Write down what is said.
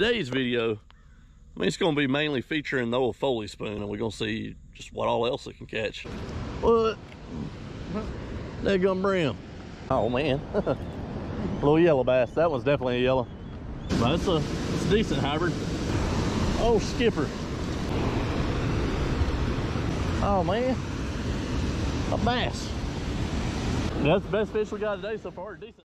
today's video, I mean, it's going to be mainly featuring the old Foley spoon, and we're going to see just what all else it can catch. What? There gum brim. Oh man, little yellow bass. That one's definitely a yellow. But it's a decent hybrid. Oh, skipper. Oh man, a bass. That's the best fish we got today so far. Decent.